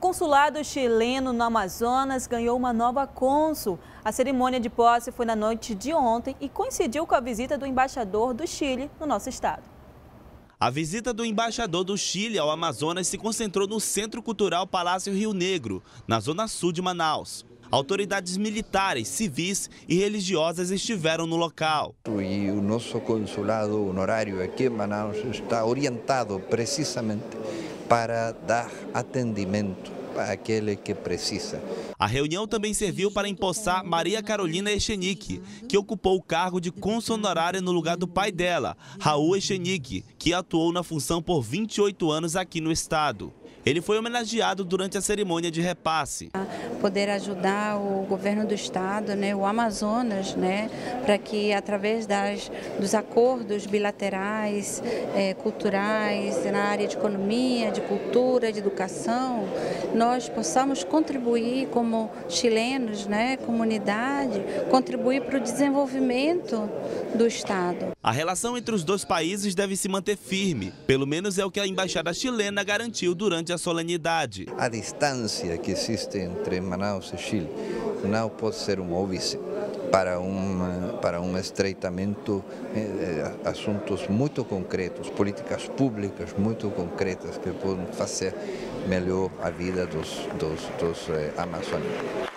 O consulado chileno no Amazonas ganhou uma nova cônsul. A cerimônia de posse foi na noite de ontem e coincidiu com a visita do embaixador do Chile no nosso estado. A visita do embaixador do Chile ao Amazonas se concentrou no Centro Cultural Palácio Rio Negro, na zona sul de Manaus. Autoridades militares, civis e religiosas estiveram no local. E o nosso consulado honorário aqui em Manaus está orientado precisamente para dar atendimento àquele que precisa. A reunião também serviu para empossar Maria Carolina Echenique, que ocupou o cargo de cônsul honorária no lugar do pai dela, Raul Echenique, que atuou na função por 28 anos aqui no estado. Ele foi homenageado durante a cerimônia de repasse. Poder ajudar o governo do estado, o Amazonas, para que através dos acordos bilaterais, culturais, na área de economia, de cultura, de educação, nós possamos contribuir como chilenos, comunidade, contribuir para o desenvolvimento do estado. A relação entre os dois países deve se manter firme, pelo menos é o que a embaixada chilena garantiu durante a solenidade. A distância que existe entre Manaus e Chile não pode ser um óbice para um estreitamento, assuntos muito concretos, políticas públicas muito concretas que podem fazer melhor a vida dos amazônicos.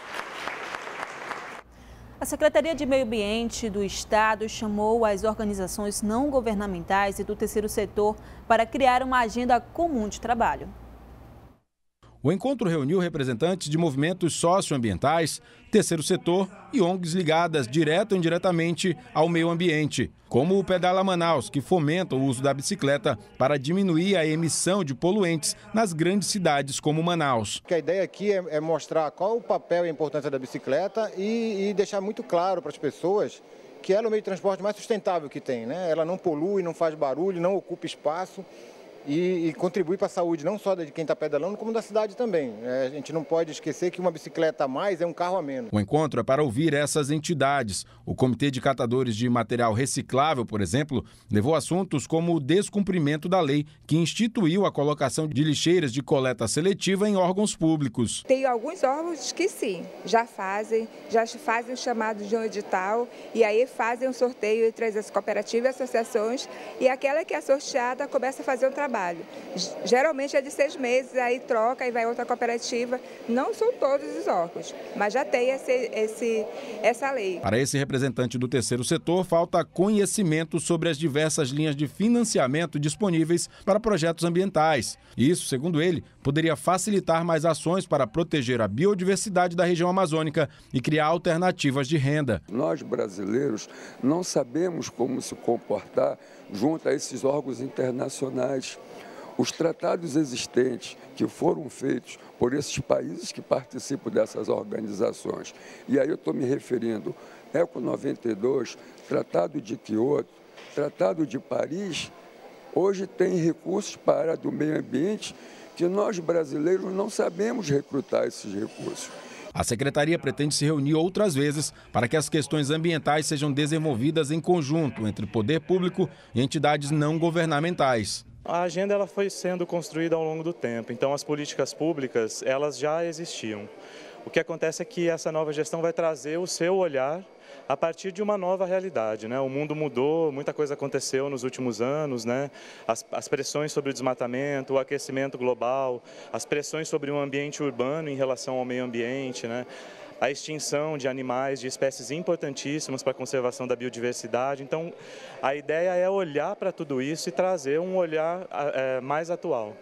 A Secretaria de Meio Ambiente do Estado chamou as organizações não governamentais e do terceiro setor para criar uma agenda comum de trabalho. O encontro reuniu representantes de movimentos socioambientais, terceiro setor e ONGs ligadas direto ou indiretamente ao meio ambiente, como o Pedala Manaus, que fomenta o uso da bicicleta para diminuir a emissão de poluentes nas grandes cidades como Manaus. A ideia aqui é mostrar qual o papel e a importância da bicicleta e deixar muito claro para as pessoas que ela é o meio de transporte mais sustentável que tem, Ela não polui, não faz barulho, não ocupa espaço. E contribui para a saúde não só de quem está pedalando, como da cidade também. A gente não pode esquecer que uma bicicleta a mais é um carro a menos. O encontro é para ouvir essas entidades. O Comitê de Catadores de Material Reciclável, por exemplo, levou assuntos como o descumprimento da lei que instituiu a colocação de lixeiras de coleta seletiva em órgãos públicos. Tem alguns órgãos que sim, já fazem o chamado de um edital e aí fazem um sorteio entre as cooperativas e associações e aquela que é sorteada começa a fazer um trabalho. Geralmente é de 6 meses, aí troca e vai outra cooperativa. Não são todos os órgãos, mas já tem essa lei. Para esse representante do terceiro setor, falta conhecimento sobre as diversas linhas de financiamento disponíveis para projetos ambientais. Isso, segundo ele, poderia facilitar mais ações para proteger a biodiversidade da região amazônica e criar alternativas de renda. Nós, brasileiros, não sabemos como se comportar junto a esses órgãos internacionais. Os tratados existentes que foram feitos por esses países que participam dessas organizações, e aí eu estou me referindo ECO 92, Tratado de Quioto, Tratado de Paris, hoje tem recursos para a área do meio ambiente que nós brasileiros não sabemos recrutar esses recursos. A Secretaria pretende se reunir outras vezes para que as questões ambientais sejam desenvolvidas em conjunto entre poder público e entidades não governamentais. A agenda ela foi sendo construída ao longo do tempo, então as políticas públicas elas já existiam. O que acontece é que essa nova gestão vai trazer o seu olhar a partir de uma nova realidade, O mundo mudou, muita coisa aconteceu nos últimos anos, As pressões sobre o desmatamento, o aquecimento global, as pressões sobre o ambiente urbano em relação ao meio ambiente, A extinção de animais, de espécies importantíssimas para a conservação da biodiversidade. Então, a ideia é olhar para tudo isso e trazer um olhar mais atual.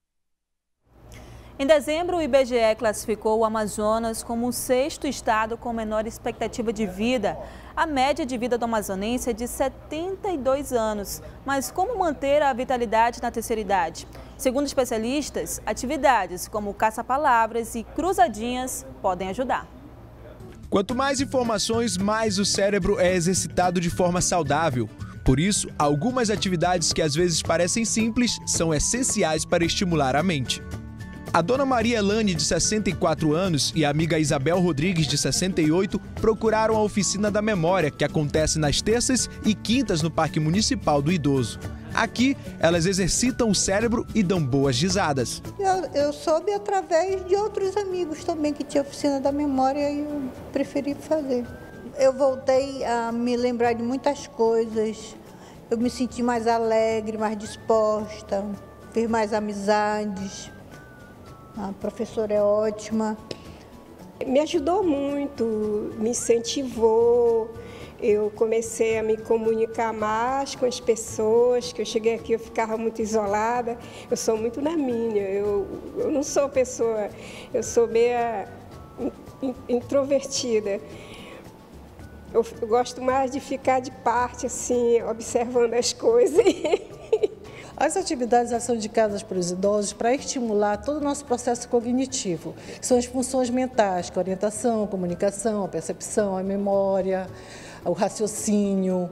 Em dezembro, o IBGE classificou o Amazonas como o 6º estado com menor expectativa de vida. A média de vida do amazonense é de 72 anos. Mas como manter a vitalidade na terceira idade? Segundo especialistas, atividades como caça-palavras e cruzadinhas podem ajudar. Quanto mais informações, mais o cérebro é exercitado de forma saudável. Por isso, algumas atividades que às vezes parecem simples são essenciais para estimular a mente. A dona Maria Elane, de 64 anos, e a amiga Isabel Rodrigues, de 68, procuraram a Oficina da Memória, que acontece nas terças e quintas no Parque Municipal do Idoso. Aqui, elas exercitam o cérebro e dão boas risadas. Eu soube através de outros amigos também que tinha oficina da memória e eu preferi fazer. Eu voltei a me lembrar de muitas coisas, eu me senti mais alegre, mais disposta, fiz mais amizades, a professora é ótima. Me ajudou muito, me incentivou, eu comecei a me comunicar mais com as pessoas, que eu cheguei aqui, eu ficava muito isolada, eu sou muito na minha, eu não sou pessoa, eu sou meio introvertida. Eu gosto mais de ficar de parte, assim, observando as coisas. As atividades são indicadas para os idosos para estimular todo o nosso processo cognitivo. São as funções mentais, que é a orientação, a comunicação, a percepção, a memória, o raciocínio.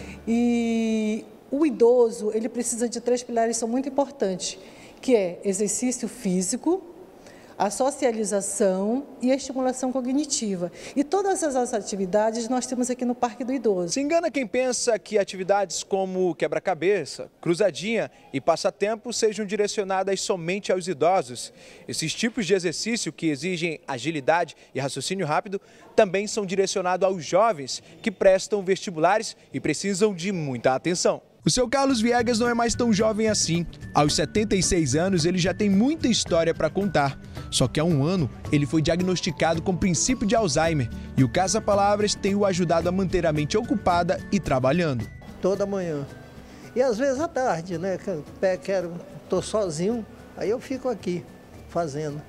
E o idoso, ele precisa de 3 pilares que são muito importantes, que é exercício físico, a socialização e a estimulação cognitiva. E todas essas atividades nós temos aqui no Parque do Idoso. Se engana quem pensa que atividades como quebra-cabeça, cruzadinha e passatempo sejam direcionadas somente aos idosos. Esses tipos de exercício que exigem agilidade e raciocínio rápido também são direcionados aos jovens que prestam vestibulares e precisam de muita atenção. O seu Carlos Viegas não é mais tão jovem assim. Aos 76 anos, ele já tem muita história para contar. Só que há um ano, ele foi diagnosticado com princípio de Alzheimer e o Casa Palavras tem o ajudado a manter a mente ocupada e trabalhando. Toda manhã. E às vezes à tarde, né? Estou sozinho, aí eu fico aqui fazendo.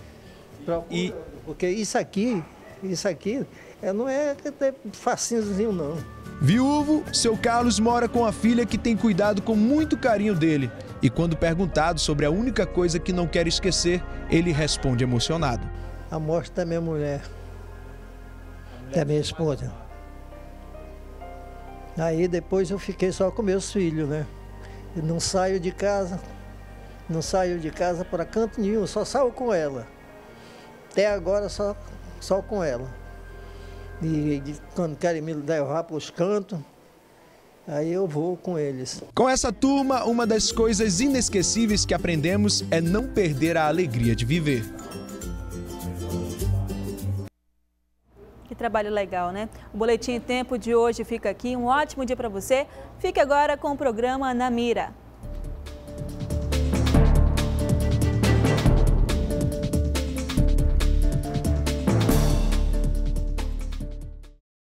Porque isso aqui não é facinhozinho, não. Viúvo, seu Carlos mora com a filha que tem cuidado com muito carinho dele. E quando perguntado sobre a única coisa que não quer esquecer, ele responde emocionado. A morte da minha mulher, da minha esposa. Aí depois eu fiquei só com meus filhos, né? Eu não saio de casa para canto nenhum, só saio com ela. Até agora só com ela. E quando querem me levar para os cantos, aí eu vou com eles. Com essa turma, uma das coisas inesquecíveis que aprendemos é não perder a alegria de viver. Que trabalho legal, né? O Boletim Tempo de hoje fica aqui. Um ótimo dia para você. Fique agora com o programa Na Mira.